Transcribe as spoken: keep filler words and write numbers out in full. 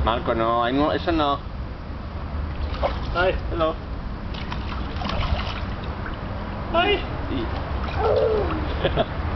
Marco, no, hay no, eso no. Hi. Hello. Hi. Sí.